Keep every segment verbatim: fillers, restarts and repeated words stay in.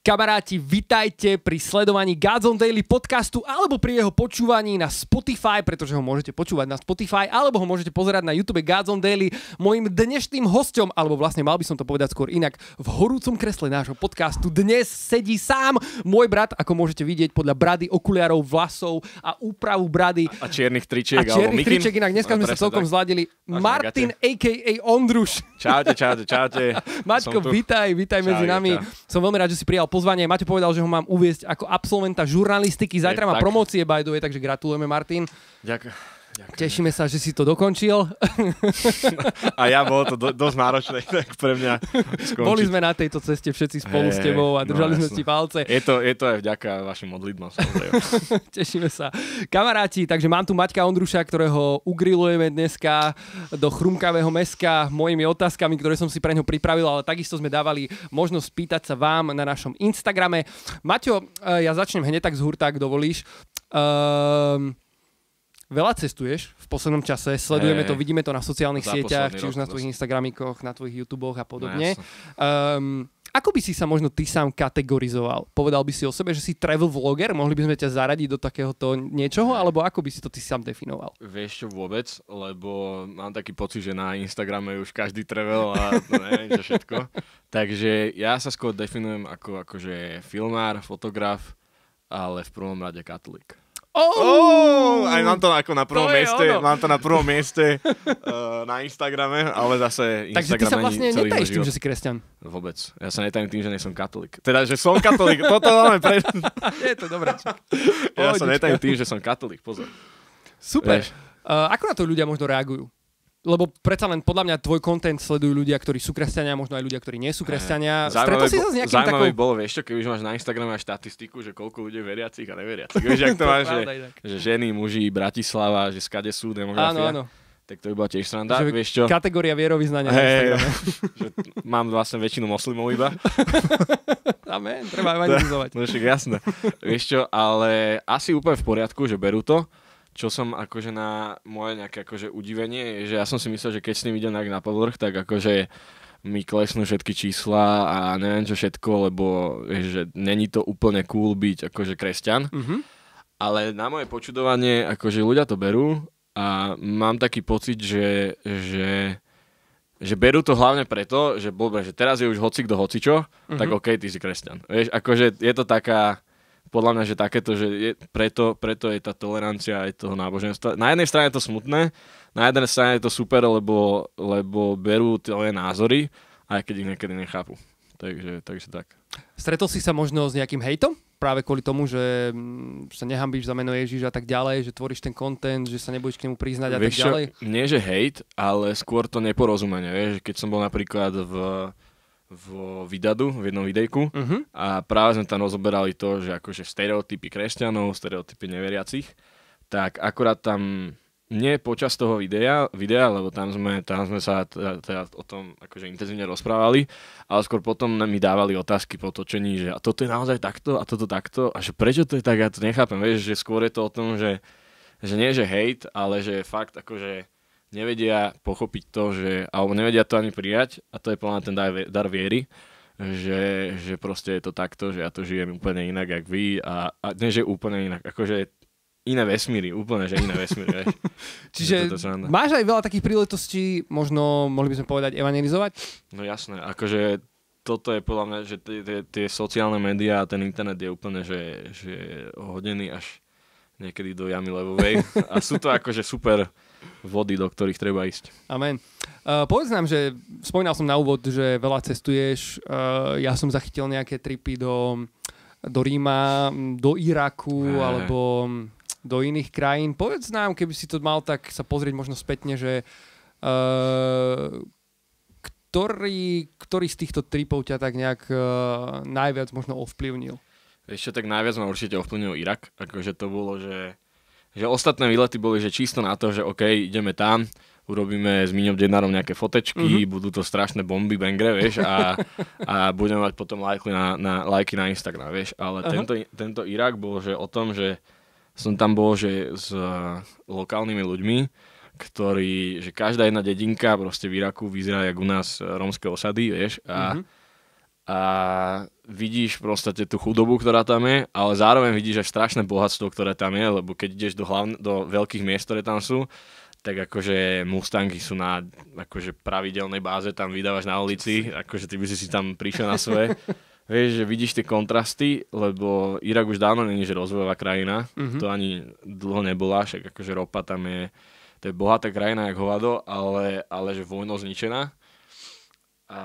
Kamaráti, vitajte pri sledovaní Gods on Daily podcastu alebo pri jeho počúvaní na Spotify, pretože ho môžete počúvať na Spotify, alebo ho môžete pozerať na YouTube Gods on Daily. Mojím dnešným hosťom, alebo vlastne mal by som to povedať skôr inak, v horúcom kresle nášho podcastu dnes sedí sám môj brat, ako môžete vidieť podľa brady, okuliarov, vlasov a úpravu brady. A čiernych tričiek. A čiernych tričiek, inak dneska sme sa celkom tak zladili. Martin, a ká a. Ondruš. Čaute, čaute, čaute. Maťko, vítaj, vítaj čau, medzi nami. Čau. Som veľmi rád, že si prijal pozvanie. Maťo povedal, že ho mám uviesť ako absolventa žurnalistiky. Zajtra má promócie, by the way, takže gratulujeme, Martin. Ďakujem. Ďakujem. Tešíme sa, že si to dokončil. A ja, bolo to do, dosť náročné tak pre mňa skončiť. Boli sme na tejto ceste všetci spolu hey, s tebou a držali no, sme si palce. Je to, je to aj vďaka vašim modlitbám. Tešíme sa. Kamaráti, takže mám tu Maťka Ondruša, ktorého ugrilujeme dneska do chrumkavého mäska mojimi otázkami, ktoré som si pre ňo pripravil, ale takisto sme dávali možnosť pýtať sa vám na našom Instagrame. Maťo, ja začnem hneď tak z hurta, ak dovolíš. Um, Veľa cestuješ v poslednom čase, sledujeme hey, to, vidíme to na sociálnych sieťach, či už na tvojich Instagramikoch, na tvojich YouTubech a podobne. No, um, ako by si sa možno ty sám kategorizoval? Povedal by si o sebe, že si travel vlogger? Mohli by sme ťa zaradiť do takéhoto niečoho? Alebo ako by si to ty sám definoval? Vieš čo, vôbec, lebo mám taký pocit, že na Instagrame už každý travel a to neviem čo všetko. Takže ja sa skôr definujem ako akože filmár, fotograf, ale v prvom rade katolík. Oh, oh, aj mám to ako na prvom mieste, mám to na prvom mieste uh, na Instagrame, ale zase Instagram. Takže ty sa vlastne netajíš tým, že si kresťan? Vôbec. Ja sa netajím tým, že nie som katolík. Teda, že som katolík. Toto máme pre... Je to dobré. Ja sa netajím tým, že som katolík. Pozor. Super. Uh, ako na to ľudia možno reagujú? Lebo predsa len podľa mňa tvoj content sledujú ľudia, ktorí sú kresťania, možno aj ľudia, ktorí nie sú kresťania. Stretol si sa s nejakým takou... Zaujímavé bolo, vieš čo, keď už máš na Instagrame aj štatistiku, že koľko ľudí je veriacich a neveriacich. Vieš, jak to máš, že, že ženy, muži, Bratislava, že skade sú demografia. Áno, áno. Tak to by bola tiež sranda, vieš čo. Kategória vierovyznania hey, na Instagrame. Že mám vlastne väčšinu moslimov iba. Amen, treba evangelizovať. No však jasné. Vieš čo, ale asi úplne v poriadku, že berú to. Čo som akože na moje nejaké akože udivenie je, že ja som si myslel, že keď s ním idem na povrch, tak akože mi klesnú všetky čísla a neviem čo všetko, lebo vieš, že není to úplne cool byť akože kresťan. Mm-hmm. Ale na moje počudovanie, akože ľudia to berú a mám taký pocit, že, že, že berú to hlavne preto, že, bobe, že teraz je už hocik do hocičo, mm-hmm. tak okej, okay, ty si kresťan. Vieš, akože je to taká... Podľa mňa, že takéto, že je, preto, preto je tá tolerancia aj toho náboženstva. Na jednej strane je to smutné, na jednej strane je to super, lebo, lebo berú tie názory, aj keď ich niekedy nechápu. Takže, takže tak. Stretol si sa možno s nejakým hejtom? Práve kvôli tomu, že sa nehambíš za meno Ježiša a tak ďalej, že tvoríš ten content, že sa nebudeš k nemu priznať a vieš tak ďalej? Čo, nie že hejt, ale skôr to neporozumenie. Vieš, keď som bol napríklad v... v Vidadu, v jednom videjku uh-huh. a práve sme tam rozoberali to, že akože stereotypy kresťanov, stereotypy neveriacich, tak akorát tam nie počas toho videa, videa lebo tam sme, tam sme sa teda, teda o tom akože intenzívne rozprávali, ale skôr potom mi dávali otázky po točení, že a toto je naozaj takto a toto takto a že prečo to je tak, ja to nechápem, vieš, že skôr je to o tom, že, že nie že hejt, ale že fakt akože nevedia pochopiť to, že, alebo nevedia to ani prijať a to je plná ten dar, dar viery, že, že proste je to takto, že ja to žijem úplne inak, jak vy a, a nie, že úplne inak, akože iné vesmíry, úplne, že iné vesmíry. Čiže máš aj veľa takých príležitostí, možno mohli by sme povedať evangelizovať? No jasné, akože toto je podľa mňa, že tie sociálne médiá a ten internet je úplne, že, že hodený až niekedy do jamy levovej a sú to akože super vody, do ktorých treba ísť. Amen. Uh, povedz nám, že spomínal som na úvod, že veľa cestuješ. Uh, ja som zachytil nejaké tripy do, do Ríma, do Iraku hey. alebo do iných krajín. Povedz nám, keby si to mal tak sa pozrieť možno spätne, že uh, ktorý, ktorý z týchto tripov ťa tak nejak uh, najviac možno ovplyvnil? Ešte tak najviac ma určite ovplyvnil Irak. Akože to bolo, že že ostatné výlety boli, že čisto na to, že OK, ideme tam, urobíme s Míňom Dednárom nejaké fotečky, uh-huh. budú to strašné bomby, bangre, vieš, a, a budeme mať potom lajky na, na, lajky na Instagram, vieš. Ale uh-huh. tento, tento Irak bol, že o tom, že som tam bol, že s uh, lokálnymi ľuďmi, ktorí, že každá jedna dedinka proste v Iraku vyzerá jak u nás rómske osady, vieš, a, uh-huh. a vidíš proste tú chudobu, ktorá tam je, ale zároveň vidíš aj strašné bohatstvo, ktoré tam je, lebo keď ideš do, hlavn- do veľkých miest, ktoré tam sú, tak akože Mustangy sú na akože pravidelnej báze, tam vydávaš na ulici, akože ty by si si tam prišiel na svoje. Vieš, že vidíš tie kontrasty, lebo Irak už dávno není že rozvojová krajina, mm-hmm. to ani dlho nebola, však akože ropa tam je, to je bohatá krajina jak hovado, ale, ale že vojnou zničená. A,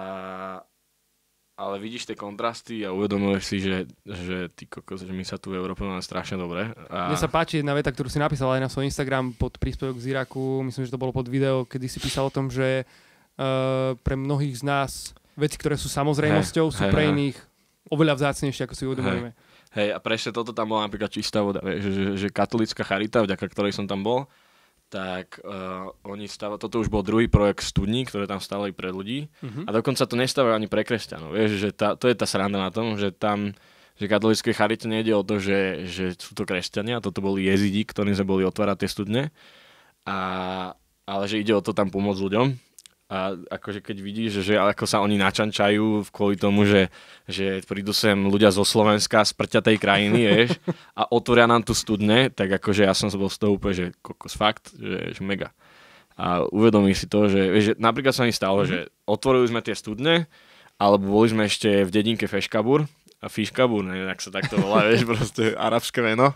ale vidíš tie kontrasty a uvedomuješ si, že, že, ty kokos, že my sa tu v Európe máme strašne dobre. A... Mne sa páči jedna veta, ktorú si napísal aj na svoj Instagram pod príspevok z Iraku, myslím, že to bolo pod video, kedy si písal o tom, že uh, pre mnohých z nás veci, ktoré sú samozrejmosťou, hey, sú hey, pre iných oveľa vzácnejšie, ako si uvedomujeme. Hej, hey, a presne toto tam bola napríklad čistá voda, že, že, že katolícka charita, vďaka ktorej som tam bol, tak uh, oni stavajú, toto už bol druhý projekt studní, ktoré tam stavali pre ľudí uh-huh. a dokonca to nestávajú ani pre kresťanov. Vieš, že tá, to je tá sranda na tom, že tam, že katolíckej charite nejde o to, že, že sú to kresťania, toto boli jezidi, ktorí sme boli otvárať tie studne, a, ale že ide o to tam pomôcť ľuďom. A akože keď vidíš, že ako sa oni načančajú kvôli tomu, že, že prídu sem ľudia zo Slovenska, z prťatej krajiny, vieš, a otvoria nám tu studne, tak akože ja som sa bol z toho úplne, že kokos fakt, že, že mega. A uvedomí si to, že, vieš, že napríklad sa mi stalo, mm-hmm. že otvorili sme tie studne, alebo boli sme ešte v dedinke Feškabur, a Fiškabur, neviem, ak sa takto volá, vieš, proste arabské meno.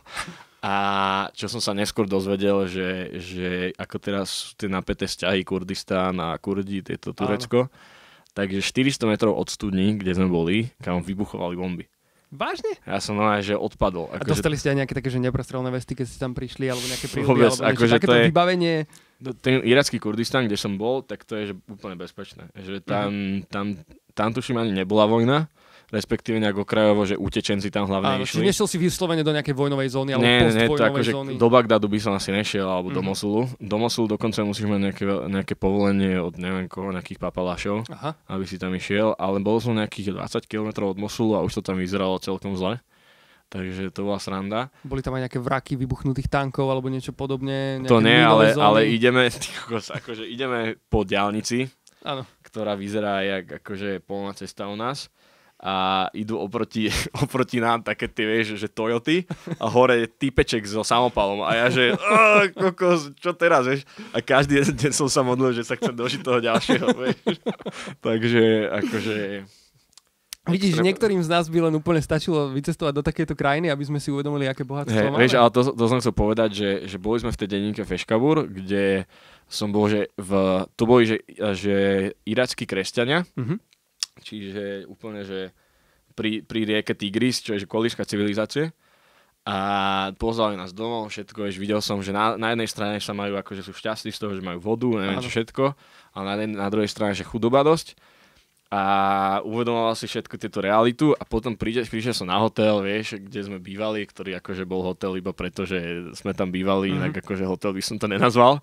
A čo som sa neskôr dozvedel, že, že ako teraz sú tie napäté vzťahy Kurdistán a Kurdi, tieto Turecko, áno. Takže štyristo metrov od studní, kde sme boli, kam vybuchovali bomby. Vážne? Ja som normálne, že odpadol. A ako dostali že... ste aj nejaké také, že neprestrelné vesty, keď ste tam prišli, alebo nejaké príhody, vôbec, alebo niečo, akože takéto je, vybavenie? Ten iracký Kurdistán, kde som bol, tak to je že úplne bezpečné. Že tam, uh-huh. tam, tam tuším ani nebola vojna, respektíve nejak okrajovo, že utečenci tam hlavne áno, išli. Čiže nešiel si vyslovene do nejakej vojnovej zóny, alebo nie, postvojnovej nie, to zóny? Do Bagdadu by som asi nešiel, alebo mm-hmm. do Mosulu. Do Mosulu dokonca musíš mať nejaké, nejaké povolenie od neviem koho, nejakých papalášov, aha. aby si tam išiel, ale bol som nejakých dvadsať kilometrov od Mosulu a už to tam vyzeralo celkom zle. Takže to bola sranda. Boli tam aj nejaké vraky vybuchnutých tankov alebo niečo podobné? To nie, ale, ale ideme, akože ideme po diaľnici, áno. ktorá vyzerá jak akože polná cesta u nás. A idú oproti, oproti nám také tie, vieš, že Toyoty a hore je typeček so samopalom a ja, že kokos, čo teraz, vieš? A každý deň som sa modlil, že sa chcem dožiť toho ďalšieho, vieš? Takže, akože... Vidíš, že niektorým z nás by len úplne stačilo vycestovať do takejto krajiny, aby sme si uvedomili, aké bohatstvo hey, máme. Vieš, ale to, to som chcel povedať, že, že boli sme v tej dedinke Feškabur, kde som bol, že v, to boli, že, že irackí kresťania, uh-huh. Čiže úplne, že pri, pri rieke Tigris, čo je že kolíška civilizácie. A pozvali nás domov, všetko, vieš, videl som, že na, na jednej strane sa majú, akože sú šťastní z toho, že majú vodu, neviem čo všetko, a na, na druhej strane, že chudoba dosť. A uvedomoval si všetko tieto realitu a potom príde, prišiel som na hotel, vieš, kde sme bývali, ktorý akože bol hotel iba preto, že sme tam bývali, mm-hmm. inak akože hotel by som to nenazval.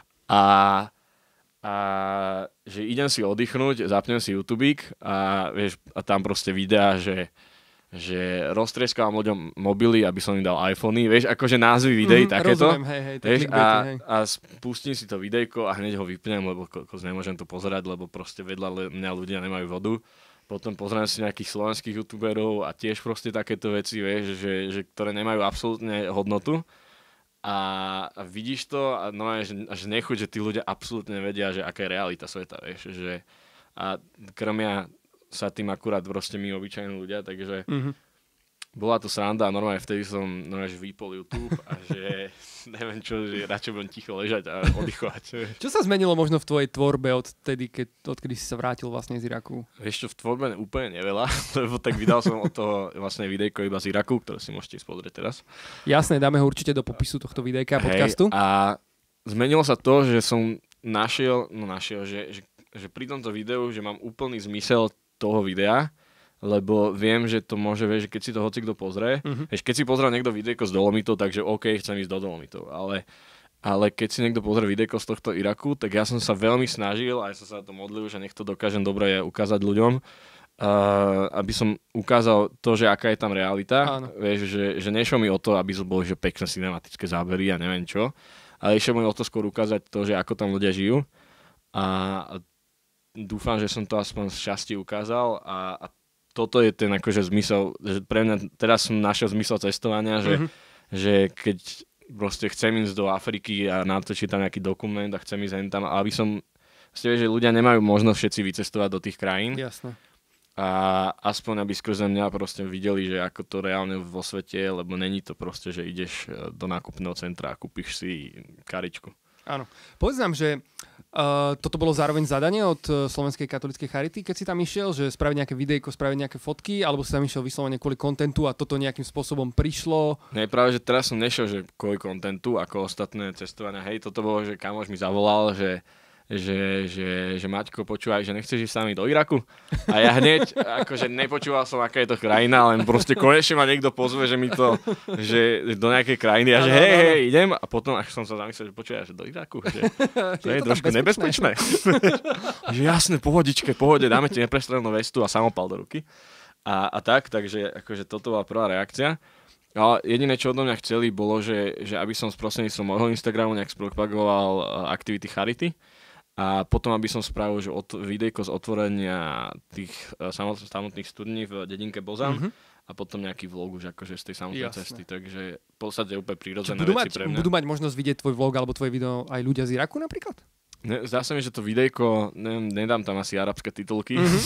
A a že idem si oddychnúť, zapnem si YouTubík a, vieš, a tam proste videá, že, že roztrieskám ľuďom mobily, aby som im dal iPhony, vieš, akože názvy videí mm, takéto. Rozumiem, hej, hej, vieš, clickbaity, a, hej. a spustím si to videjko a hneď ho vypnem, lebo kokos nemôžem to pozerať, lebo proste vedľa mňa ľudia nemajú vodu. Potom pozriem si nejakých slovenských youtuberov a tiež proste takéto veci, vieš, že, že, ktoré nemajú absolútne hodnotu. A, a vidíš to a no, že, že nechuť, že tí ľudia absolútne vedia, že aká je realita sveta, vieš, že a krmia sa tým akurát proste my obyčajní ľudia, takže mm-hmm. bola to sranda a normálne vtedy som normálne, že vypol YouTube a že neviem čo, že radšej budem ticho ležať a oddychovať. Čo sa zmenilo možno v tvojej tvorbe od tedy, keď, odkedy si sa vrátil vlastne z Iraku? Vieš čo, v tvorbe úplne neveľa, lebo tak vydal som od toho vlastne videjko iba z Iraku, ktoré si môžete pozrieť teraz. Jasné, dáme ho určite do popisu tohto videjka a podcastu. Hej, a zmenilo sa to, že som našiel, no našiel, že, že, že pri tomto videu, že mám úplný zmysel toho videa, lebo viem, že to môže, vieš, keď si to hocikto pozrie, uh-huh. vieš, keď si pozrie niekto videjko z Dolomitov, takže OK, chcem ísť do Dolomitov, ale, ale keď si niekto pozrie videjko z tohto Iraku, tak ja som sa veľmi snažil, aj som sa na to modlil, že nech to dokážem dobre ukázať ľuďom, uh, aby som ukázal to, že aká je tam realita, áno. Vieš, že, že nešlo mi o to, aby to boli že pekné cinematické zábery a neviem čo, ale išlo mi o to skôr ukázať to, že ako tam ľudia žijú a dúfam, že som to aspoň z časti ukázal a, a toto je ten akože zmysel, že pre mňa teraz som našiel zmysel cestovania, že, mm-hmm. že keď proste chcem ísť do Afriky a natočiť tam nejaký dokument a chcem ísť tam, aby som, ste vieš, že ľudia nemajú možnosť všetci vycestovať do tých krajín. Jasné. A aspoň aby skrze mňa proste videli, že ako to reálne vo svete je, lebo není to proste, že ideš do nákupného centra a kúpiš si karičku. Áno. Povedz nám, že uh, toto bolo zároveň zadanie od uh, Slovenskej katolíckej charity, keď si tam išiel, že spraviť nejaké videjko, spraviť nejaké fotky, alebo si tam išiel vyslovene kvôli kontentu a toto nejakým spôsobom prišlo? Nie, práve, že teraz som nešiel, že kvôli kontentu, ako ostatné cestovania. Hej, toto bolo, že kamoš mi zavolal, že že, že, že Maťko, počúvaj, že nechceš ísť sami do Iraku? A ja hneď, akože nepočúval som, aká je to krajina, len proste konečne ma niekto pozve, že mi to, že do nejakej krajiny a že hej, hej, idem. A potom, až som sa zamyslel, že počúvaj, že do Iraku, že to je, je to trošku nebezpečné. Že jasné, pohodičke, pohode, dáme ti neprestrenú vestu a samopal do ruky. A, a tak, takže akože toto bola prvá reakcia. Ale jediné, čo odo mňa chceli, bolo, že, že aby som prostredníctvom môjho Instagramu nejak spropagoval aktivity charity. A potom, aby som spravil že od, videjko z otvorenia tých uh, samotných studní v dedinke Bozan mm-hmm. a potom nejaký vlog už akože z tej samotnej Jasne. cesty. Takže v podstate úplne prírodzené veci mať, pre mňa. Budú mať možnosť vidieť tvoj vlog alebo tvoje video aj ľudia z Iraku napríklad? Ne, zdá sa mi, že to videjko, neviem, nedám tam asi arabské titulky. Mm-hmm.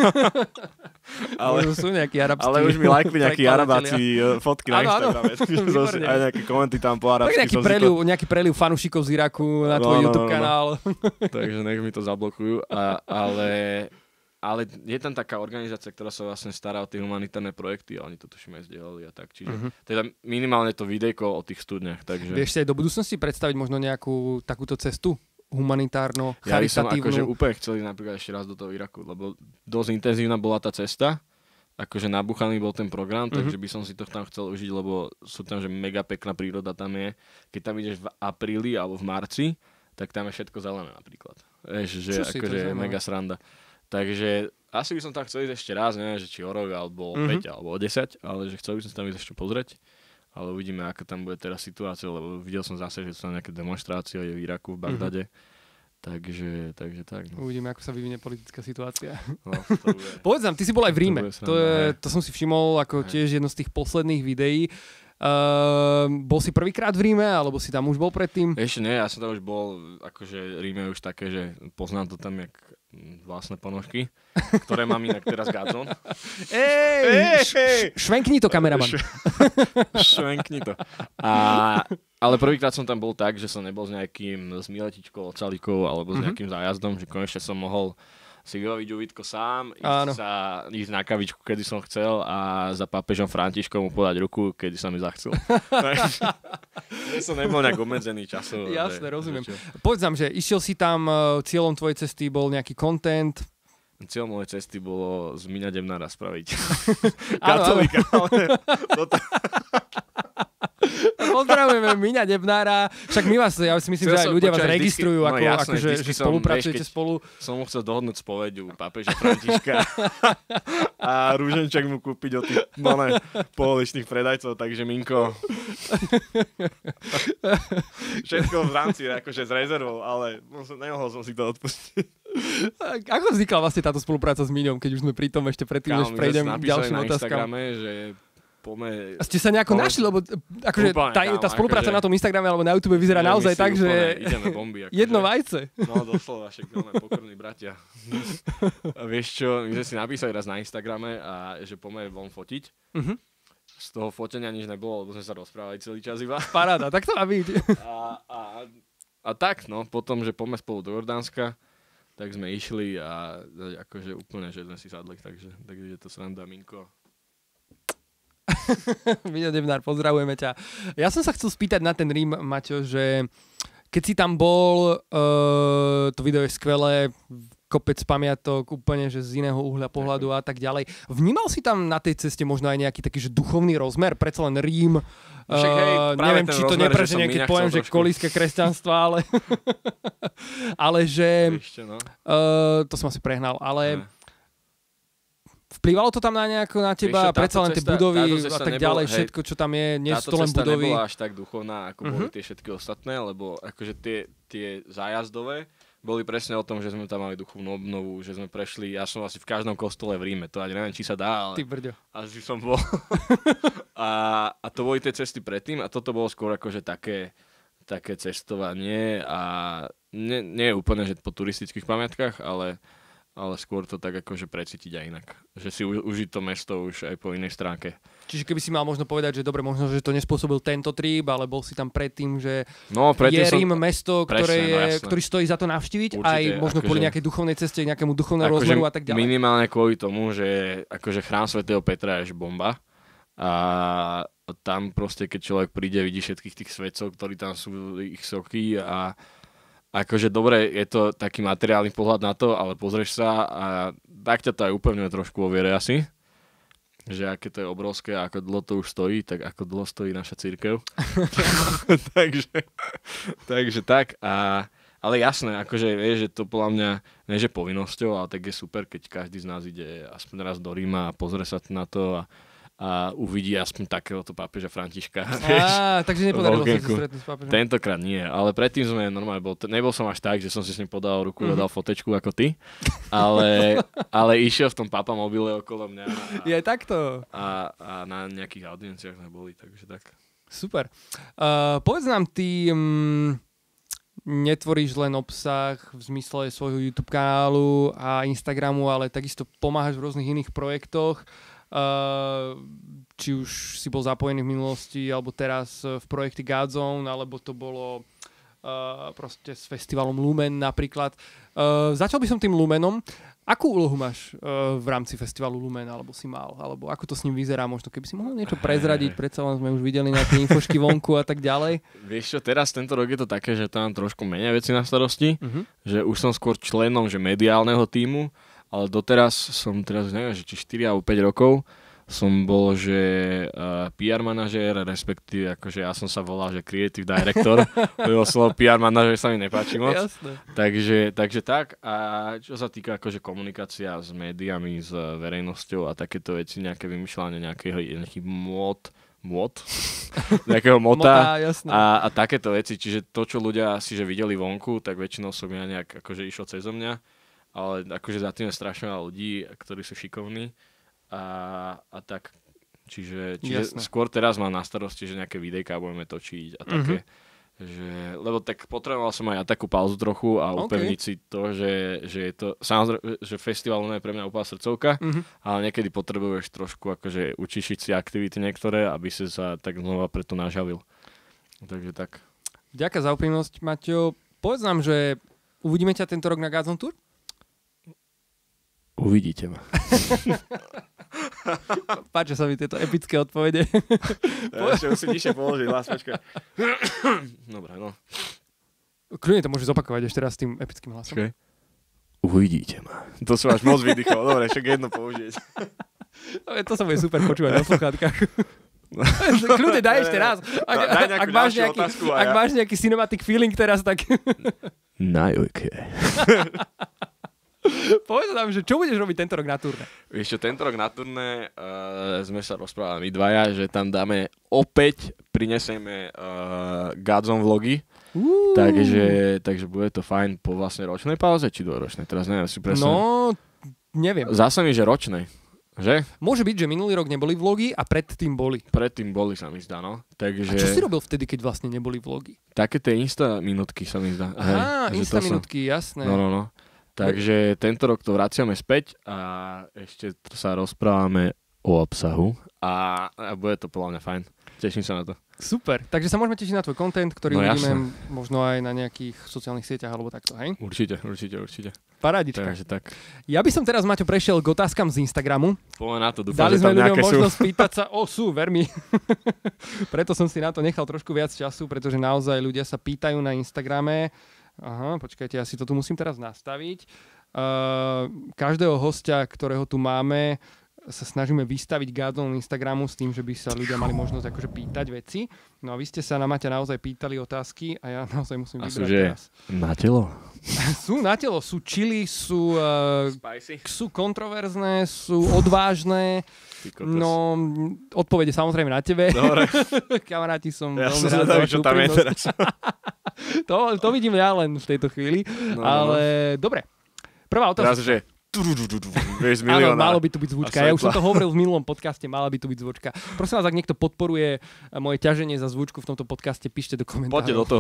ale, sú nejakí arabskí. Ale už mi lajkli nejakí arabáci fotky na Instagrame. Aj nejaké komenty tam po arabsky. Tak nejaký preliv, nejaký preliv fanúšikov z Iraku na tvoj no, YouTube no, no, kanál. No. Takže nech mi to zablokujú. A, ale, ale je tam taká organizácia, ktorá sa vlastne stará o tie humanitárne projekty a oni to tuším aj zdieľali a tak. Čiže uh-huh. teda minimálne to videjko o tých studniach. Takže... Vieš si aj do budúcnosti predstaviť možno nejakú takúto cestu? Humanitárno, charitatívnu. Ja by som akože úplne chcel ísť napríklad ešte raz do toho Iraku, lebo dosť intenzívna bola tá cesta, akože nabuchaný bol ten program, mm-hmm. takže by som si to tam chcel užiť, lebo sú tam, že mega pekná príroda tam je. Keď tam ideš v apríli alebo v marci, tak tam je všetko zelené napríklad. Vieš, že akože je mega sranda. Takže asi by som tam chcel ísť ešte raz, neviem, že či o rok, alebo o mm-hmm. päť, alebo o desať, ale že chcel by som sa tam ísť ešte pozrieť. Ale uvidíme, aká tam bude teraz situácia, lebo videl som zase, že sú tam nejaké demonštrácie v Iraku, v Bagdade. Mm-hmm. Takže, takže tak. No. Uvidíme, ako sa vyvinie politická situácia. No, to bude... Povedz nám, ty si bol aj v Ríme. To, to, je, to som si všimol ako hej. tiež jedno z tých posledných videí. Uh, bol si prvýkrát v Ríme, alebo si tam už bol predtým? Ešte nie, ja som tam už bol, akože Ríme je už také, že poznám to tam jak vlastné ponožky, ktoré mám inak teraz Godzone. Ej, ej, ej. Švenkni to, kameraman. Švenkni to. A, ale prvýkrát som tam bol tak, že som nebol s nejakým s miletičkou, ocalikou alebo s nejakým mm-hmm. zájazdom, že konečne som mohol si vybaviť uvítko sám, ísť, sa, ísť na kavičku, kedy som chcel a za pápežom Františkom mu podať ruku, kedy sa mi zachcel. Ja som nebol nejak obmedzený časov. Jasné, rozumiem. Povedz nám, že išiel si tam, cieľom tvojej cesty bol nejaký content? Cieľom mojej cesty bolo z Miňa Demnára spraviť katolíka. Pozdravujeme Miňa Debnára. Však my vás, ja si myslím, Chcel že aj ľudia vás registrujú, vždycky, ako, no jasné, ako že, že spolupracujete vieš, spolu. Som mu chcel dohodnúť spoveď u pápeža Františka a rúženček mu kúpiť od tých no poholičných predajcov, takže Minko. Všetko v rámci akože s rezervou, ale nemohol som si to odpustiť. Ako vznikla vlastne táto spolupráca s Miňom, keď už sme pri tom ešte predtým, než prejdem k ďalším otázkam? Instagrame, že Pome... A ste sa nejako pome... našli, lebo akože úplne, tá, tá spolupráca akože... na tom Instagrame alebo na YouTube vyzerá ja, naozaj tak, že ideme bomby, akože... jedno vajce. No doslova, však máme pokorní bratia. A vieš čo, my sme si napísali raz na Instagrame a že poďme von fotiť. Uh-huh. Z toho fotenia nič nebolo, lebo sme sa rozprávali celý čas iba. Paráda, tak to má byť. A, a, a tak, no, potom, že poďme spolu do Jordánska, tak sme išli a akože úplne, že sme si sadli, takže, takže je to sranda, Minko. Miňo Debnár, pozdravujeme ťa. Ja som sa chcel spýtať na ten Rím, Maťo, že keď si tam bol, uh, to video je skvelé, kopec pamiatok, úplne že z iného uhľa pohľadu a tak ďalej. Vnímal si tam na tej ceste možno aj nejaký taký že duchovný rozmer? Predsa len Rím. Však, hej, uh, neviem, či to nepreženie, keď poviem, že trošku. kolíske kresťanstva, ale ale že Ešte, no. uh, to som asi prehnal, ale ne. Vplyvalo to tam na nejako na teba, Ešte, predsa len tie budovy a tak ďalej, nebol, všetko, čo tam je, nie sú to len budovy. Táto cesta nebola až tak duchovná, ako uh-huh. boli tie všetky ostatné, lebo akože tie, tie zájazdové boli presne o tom, že sme tam mali duchovnú obnovu, že sme prešli, ja som asi v každom kostole v Ríme, to ani neviem, či sa dá, ale Ty brďo. asi som bol. a, a to boli tie cesty predtým a toto bolo skôr akože také, také cestovanie a nie, nie je úplne, že po turistických pamiatkách, ale, ale skôr to tak akože precítiť aj inak. Že si u, užiť to mesto už aj po inej stránke. Čiže keby si mal možno povedať, že dobre, možno, že to nespôsobil tento trip, ale bol si tam predtým, že no, je Rím som... mesto, ktoré presne, je, no, ktorý stojí za to navštíviť, určite, aj možno akože, kvôli nejakej duchovnej ceste, nejakému duchovnému akože rozmeru a tak ďalej. Minimálne kvôli tomu, že akože chrám svätého Petra je bomba a tam proste, keď človek príde, vidí všetkých tých svetcov, ktorí tam sú, ich soky a akože dobre, je to taký materiálny pohľad na to, ale pozrieš sa a tak ťa to aj úplne trošku o viere asi. Že aké to je obrovské a ako dlho to už stojí, tak ako dlho stojí naša cirkev. takže, takže tak. A, ale jasné, akože vieš, že to podľa mňa nie že povinnosťou, ale tak je super, keď každý z nás ide aspoň raz do Ríma a pozrie sa na to a, a uvidí aspoň takéhoto pápeža Františka. Á, takže nepodarilo sa si stretnúť s pápežom. Tentokrát nie, ale predtým sme normálne bol, nebol som až tak, že som si s ním podal ruku mm-hmm. a dal fotečku ako ty, ale, ale išiel v tom papa mobile okolo mňa. A, je aj takto. A, a na nejakých audienciách sme boli, takže tak. Super. Uh, povedz nám, ty um, netvoríš len obsah v zmysle svojho YouTube kanálu a Instagramu, ale takisto pomáhaš v rôznych iných projektoch. Uh, či už si bol zapojený v minulosti alebo teraz v projekte Godzone, alebo to bolo uh, proste s festivalom Lumen napríklad. Uh, začal by som tým Lumenom. Akú úlohu máš uh, v rámci festivalu Lumen, alebo si mal? Alebo ako to s ním vyzerá? Možno keby si mohol niečo prezradiť, predsa len sme už videli nejaké infošky vonku a tak ďalej. Vieš čo, teraz tento rok je to také, že tam trošku menej veci na starosti, uh-huh. že už som skôr členom že mediálneho tímu, ale doteraz som teraz, neviem, že či štyri alebo päť rokov som bol, že uh, pé er manažér, respektíve akože ja som sa volal, že creative director, lebo slovo pé er manažér sa mi nepáči moc. Jasné. Takže, takže tak a čo sa týka akože komunikácia s médiami, s verejnosťou a takéto veci, nejaké vymýšľanie nejakého, nejaký mód, mód, nejakého mota a, a takéto veci, čiže to, čo ľudia si že videli vonku, tak väčšinou som ja nejak akože išiel cezo mňa. Ale akože za tým je strašne veľa ľudí, ktorí sú šikovní a, a tak. Čiže, čiže skôr teraz mám na starosti, že nejaké videjká budeme točiť a také. Mm-hmm. Že, lebo tak potreboval som aj ja takú pauzu trochu a okay. upevniť si to, že, že je to, samozrejme, že festival je pre mňa úplná srdcovka, mm-hmm. ale niekedy potrebuješ trošku akože učišiť si aktivity niektoré, aby si sa tak znova preto nažavil. Takže tak. Ďakujem za úprimnosť, Maťo. Povedz nám, že uvidíme ťa tento rok na Godzone Tour? Uvidíte ma. Páčia sa mi tieto epické odpovede. Ja ešte musím nižšie položiť hlas, počkaj. Dobre, no. Kľudne to môžeš zopakovať ešte raz s tým epickým hlasom. Okay. Uvidíte ma. To som až moc vydýchol. Dobre, však jedno použiť. To sa bude super počúvať na sluchátkach. Kľudne, daj ešte raz. Ak, daj ak, máš, nejaký, ak ja. máš nejaký cinematic feeling teraz, tak... Najojke. Povedz nám, že čo budeš robiť tento rok na turné? Vieš čo, tento rok na turné uh, sme sa rozprávali my dvaja, že tam dáme opäť, prinesieme uh, Godzone vlogy. Uh. Takže, takže bude to fajn po vlastne ročnej pauze, či dvojročnej, teraz neviem si presne. No, neviem. Zase mi, že ročnej. Že? Môže byť, že minulý rok neboli vlogy a predtým boli. Predtým boli, sa mi zdá, no. Takže... A čo si robil vtedy, keď vlastne neboli vlogy? Také tie Insta minútky sa mi zdá. Aha, Hej, Insta minútky, som... jasné. No, no, no. Takže tento rok to vraciame späť a ešte sa rozprávame o obsahu a, a bude to podľa mňa fajn. Teším sa na to. Super, takže sa môžeme tešiť na tvoj content, ktorý no, uvidíme možno aj na nejakých sociálnych sieťach alebo takto, hej? Určite, určite, určite. Parádička. Takže tak. Ja by som teraz, Maťo, prešiel k otázkam z Instagramu. Poďme na to, dúfam, Dali že tam sme nejaké ľuďom sú. možnosť pýtať sa, o sú, ver mi. Preto som si na to nechal trošku viac času, pretože naozaj ľudia sa pýtajú na Instagrame. Aha, počkajte, ja si to tu musím teraz nastaviť. Uh, každého hostia, ktorého tu máme, sa snažíme vystaviť Godzone Instagramu s tým, že by sa ľudia mali možnosť akože pýtať veci. No a vy ste sa na Maťa naozaj pýtali otázky a ja naozaj musím a vybrať sú, teraz. Na telo? Sú na telo, sú chili, sú, uh, sú kontroverzné, sú odvážne. No, odpovede samozrejme na tebe. Dobre. Kamaráti, som ja veľmi som rád za vašu čo tam je teraz. to, to vidím ja len v tejto chvíli. No, ale no. Dobre. Prvá otázka. Teraz, že... Vieš, áno, malo by tu byť zvučka. Ja už som to hovoril v minulom podcaste, mala by tu byť zvučka. Prosím vás, ak niekto podporuje moje ťaženie za zvučku v tomto podcaste, píšte do komentárov. Poďte do toho.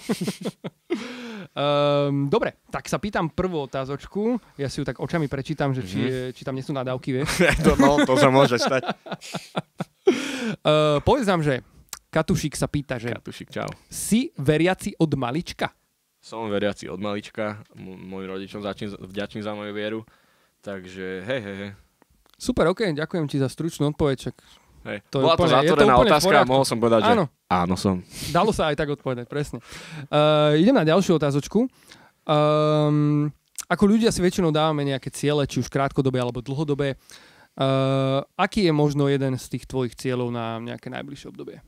um, dobre, tak sa pýtam prvú otázočku. Ja si ju tak očami prečítam, že či, mm-hmm. či tam nie sú nadávky, vieš. to, no, to sa môže stať. uh, povedz nám, že Katušik sa pýta, že Katušik, čau. Si veriaci od malička? Som veriaci od malička. M- môj rodičom vďačný za moju vieru. Takže hej, hej, hej. Super, ok, ďakujem ti za stručnú odpoveď. Čak hej. To Bola to zatvorená otázka a mohol som povedať, áno. že áno som. Dalo sa aj tak odpovedať, presne. Uh, idem na ďalšiu otázočku. Um, ako ľudia si väčšinou dávame nejaké ciele, či už krátkodobé alebo dlhodobé. Uh, aký je možno jeden z tých tvojich cieľov na nejaké najbližšie obdobie?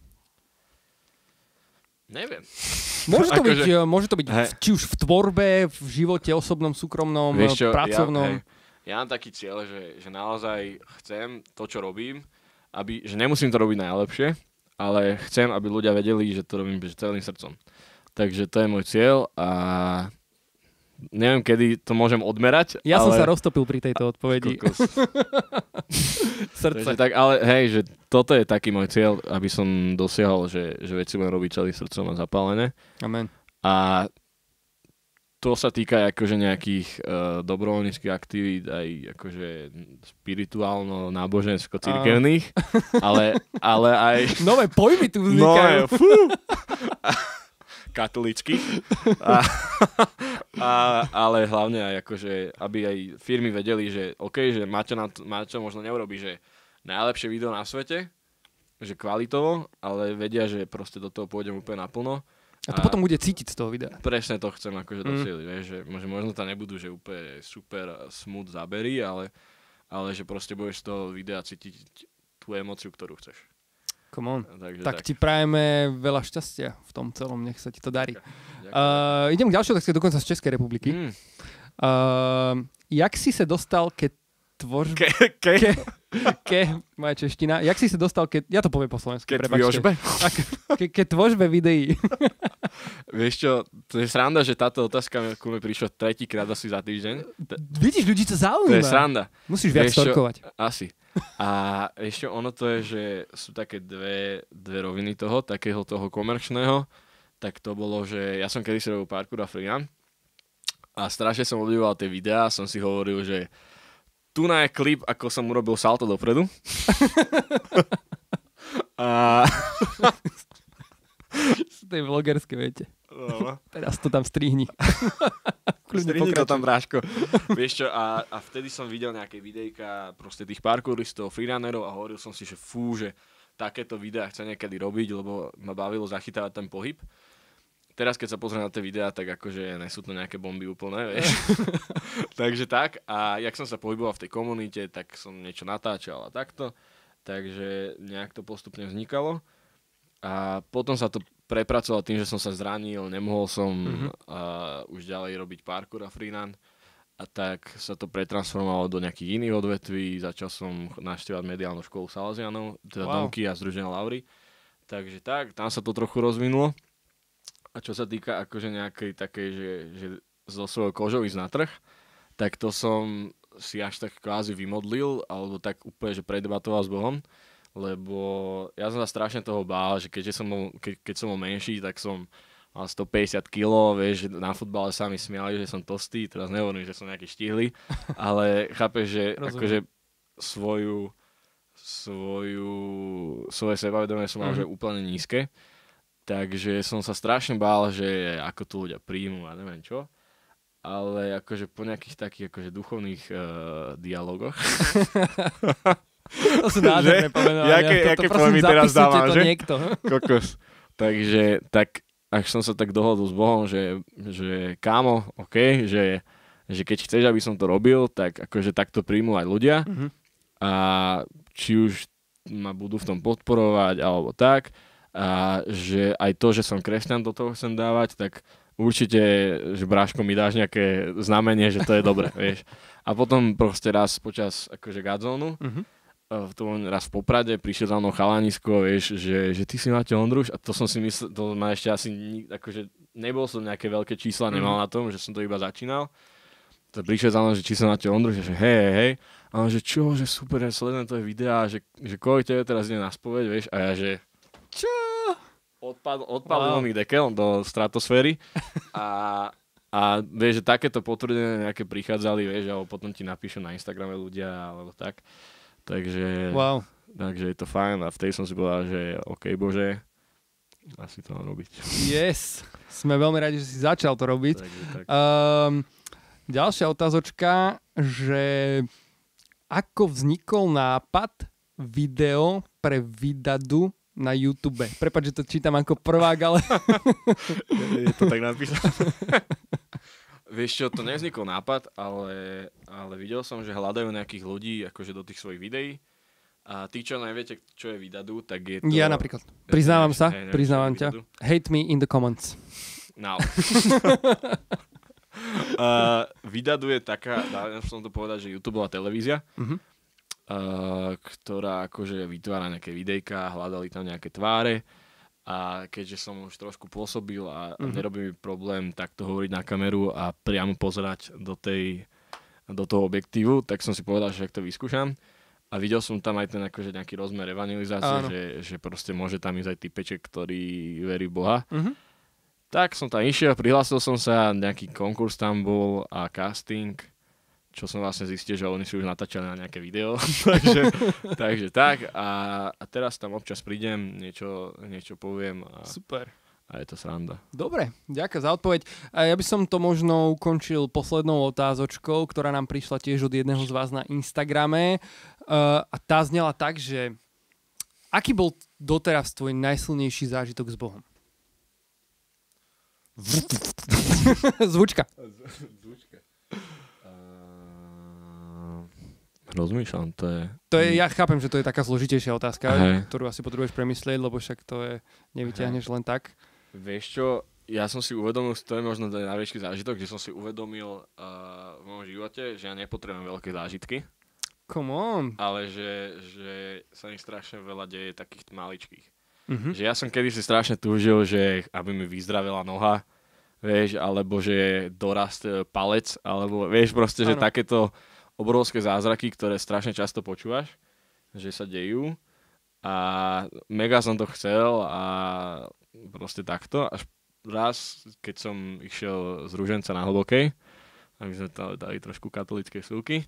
Neviem. Môže to byť, že... môže to byť v, či už v tvorbe, v živote, osobnom, súkromnom, čo, pracovnom. Ja, ja mám taký cieľ, že, že naozaj chcem to, čo robím, aby, že nemusím to robiť najlepšie, ale chcem, aby ľudia vedeli, že to robím celým srdcom. Takže to je môj cieľ a neviem, kedy to môžem odmerať. Ja ale... som sa roztopil pri tejto odpovedi. Srdce. Takže tak, ale hej, že toto je taký môj cieľ, aby som dosiahol, že, že veci budem robiť celým srdcom a zapálené. Amen. A to sa týka akože nejakých uh, dobrovoľníckych aktivít, aj akože spirituálno, nábožensko, cirkevných, ale, ale aj... Nové pojmy tu vznikajú. Nové, fú! Katolícky. A, a, ale hlavne aj akože, aby aj firmy vedeli, že OK, že Maťo, na to, Maťo možno neurobí, že najlepšie video na svete, že kvalitovo, ale vedia, že proste do toho pôjdem úplne naplno. A to a potom bude cítiť z toho videa. Presne to chcem akože mm. dosieliť, že možno to nebudú, že úplne super smooth zábery, ale, ale že proste budeš z toho videa cítiť tú emóciu, ktorú chceš. Come on. Takže tak, tak ti prajeme veľa šťastia v tom celom, nech sa ti to darí. Ďakujem. Uh, idem k ďalšej otázke, dokonca z Českej republiky. Mm. Uh, jak si sa dostal, keď tvorž... Ke, ke? ke, ke, moja čeština. Jak si sa dostal, keď... Ja to poviem po slovensky, Keď tvožbe? Ke, keď tvožbe videí. Vieš čo, to je sranda, že táto otázka mi prišla tretíkrát asi za týždeň. Vidíš, ľudí to zaujíma. To je sranda. Musíš viac storkovať. Asi. A ešte ono to je, že sú také dve, dve roviny toho, takého toho komerčného. Tak to bolo, že ja som kedysi robil parkour a freerun a strašne som obdivoval tie videá, som si hovoril, že tu na je klip, ako som urobil salto dopredu. a... To je vlogerské, viete. No. Teraz to tam strihni. Strihni to tam, bráško. Vieš čo, a, a vtedy som videl nejaké videjka proste tých parkouristov, freerunnerov a hovoril som si, že fú, že takéto videá chcem niekedy robiť, lebo ma bavilo zachytávať ten pohyb. Teraz, keď sa pozriem na tie videá, tak akože nesú to nejaké bomby úplné, vieš. Takže tak. A jak som sa pohyboval v tej komunite, tak som niečo natáčal a takto. Takže nejak to postupne vznikalo. A potom sa to prepracoval tým, že som sa zranil, nemohol som mm-hmm. uh, už ďalej robiť parkour a freerun. A tak sa to pretransformovalo do nejakých iných odvetví. Začal som navštevovať mediálnu školu Salesianov, teda wow. Domky a Združenia Lavry. Takže tak, tam sa to trochu rozvinulo. A čo sa týka akože nejakej takej, že, že zo svojho kožou ísť na trh, tak to som si až tak kvázi vymodlil, alebo tak úplne, že predebatoval s Bohom, lebo ja som sa strašne toho bál, že keďže som bol, ke, keď som bol menší, tak som mal stopäťdesiat kilogramov, vieš, že na futbale sa mi smiali, že som tostý, teraz nehovorím, že som nejaký štíhly, ale chápeš, že akože svoju, svoju, svoje sebavedomie som mal, mm-hmm. že úplne nízke. Takže som sa strašne bál, že ako to ľudia príjmu a neviem čo. Ale akože po nejakých takých akože duchovných uh, dialogoch. To sú nádherné pomenovania. Jaké, jaké pojmy teraz dávam, že? Niekto. Kokos. Takže tak, až som sa tak dohodol s Bohom, že, že kámo, OK, že, že keď chceš, aby som to robil, tak akože takto príjmu aj ľudia. Mm-hmm. A či už ma budú v tom podporovať, alebo tak. A že aj to, že som kresťan, do toho chcem dávať, tak určite, že bráško mi dáš nejaké znamenie, že to je dobre, vieš. A potom proste raz počas akože godzónu, uh-huh. v tom raz v Poprade prišiel za mnou chalanisko, vieš, že, že ty si Matej Ondruš a to som si myslel, to ma ešte asi nik, akože nebol som nejaké veľké čísla, nemal mm. na tom, že som to iba začínal. To prišiel za mnou, že či som Matej Ondruš, že hej, hej, hej. A on, že čo, že super, ja sledujem tvoje videá, že, že koľko tebe teraz ide na spoveď, vieš, a ja, že čo? Odpad, odpadol wow. mi dekel do stratosféry a, a vieš, že takéto potvrdené nejaké prichádzali, vieš, alebo potom ti napíšu na Instagrame ľudia, alebo tak. Takže, wow. takže je to fajn a vtedy som si povedal, že OK, bože, asi to mám robiť. Yes, sme veľmi radi, že si začal to robiť. Takže, tak. Um, ďalšia otázočka, že ako vznikol nápad video pre Vydadu na YouTube? Prepáč, že to čítam ako prvák, ale... je to tak napísané. Vieš čo, to nevznikol nápad, ale, ale videl som, že hľadajú nejakých ľudí akože do tých svojich videí. A tí, čo neviete, čo je Vydadu, tak je to... Ja napríklad. Priznávam sa, hej, priznávam ťa. Vydadu. Hate me in the comments. No. uh, Vydadu je taká, dá som to povedať, že YouTubeová televízia, uh-huh. uh, ktorá akože vytvára nejaké videjka, hľadali tam nejaké tváre. A keďže som už trošku pôsobil a uh-huh. nerobí mi problém takto hovoriť na kameru a priamo pozerať do, tej, do toho objektívu, tak som si povedal, že ak to vyskúšam. A videl som tam aj ten akože nejaký rozmer evangelizácie, že, že proste môže tam ísť aj typeček, ktorý verí Boha. Uh-huh. Tak som tam išiel, prihlásil som sa, nejaký konkurs tam bol a casting, čo som vlastne zistil, že oni si už natáčali na nejaké video. takže, takže tak. A, a teraz tam občas prídem, niečo, niečo poviem. A, super. A je to sranda. Dobre, ďakujem za odpoveď. A ja by som to možno ukončil poslednou otázočkou, ktorá nám prišla tiež od jedného z vás na Instagrame. Uh, a tá znela tak, že aký bol doteraz tvoj najsilnejší zážitok s Bohom? Zvučka. Zvučka. Rozmýšľam, to je... To je... Ja chápem, že to je taká zložitejšia otázka, Hej. ktorú asi potrebuješ premyslieť, lebo však to je... Nevyťahneš Hej. len tak. Vieš čo, ja som si uvedomil, to je možno ten najväčší zážitok, že som si uvedomil uh, v mojom živote, že ja nepotrebujem veľké zážitky. Come on. Ale že, že sa mi strašne veľa deje takých maličkých. Mm-hmm. Že ja som kedysi strašne túžil, že aby mi vyzdravela noha, vieš, alebo že dorast palec, alebo vieš proste, ano. Že takéto obrovské zázraky, ktoré strašne často počúvaš, že sa dejú a mega som to chcel a proste takto. Až raz, keď som išiel z Ruženca na Hlbokej, aby sme tam dali trošku katolíckej súky,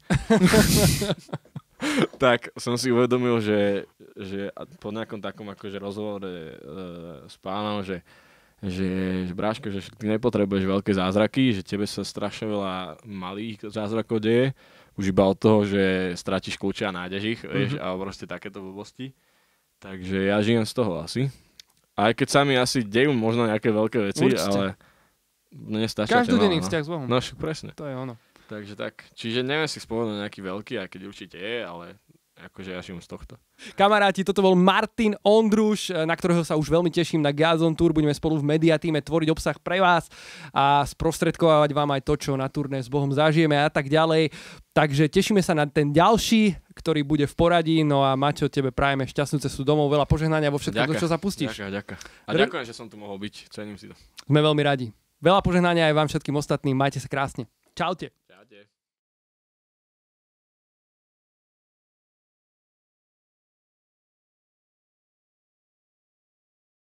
tak som si uvedomil, že, že po nejakom takom akože rozhovore e, s pánom, že že, že bráško, že ty nepotrebuješ veľké zázraky, že tebe sa strašne veľa malých zázrakov deje, už iba od toho, že stratíš kľúče a nájdeš ich, mm-hmm. vieš, a proste takéto blbosti. Takže ja žijem z toho asi. Aj keď sa mi asi dejú možno nejaké veľké veci, Určite. Ale nestačia. Každodenný vzťah s Bohom. No presne. To je ono. Takže tak. Čiže neviem si spomenúť nejaký veľký, aj keď určite je, ale akože ja žijem z tohto. Kamaráti, toto bol Martin Ondruš, na ktorého sa už veľmi teším na Gazon Tour. Budeme spolu v Mediatíme tvoriť obsah pre vás a sprostredkovávať vám aj to, čo na turné s Bohom zažijeme a tak ďalej. Takže tešíme sa na ten ďalší, ktorý bude v poradí. No a Maťo, tebe prajeme šťastnú cestu domov, veľa požehnania vo všetkom, čo zapustíš. Ďakujem, ďakujem. A Dr- ďakujem, že som tu mohol byť. Cením si to. Sme veľmi radi. Veľa požehnania aj vám všetkým ostatným. Majte sa krásne. Čaute. Čaute.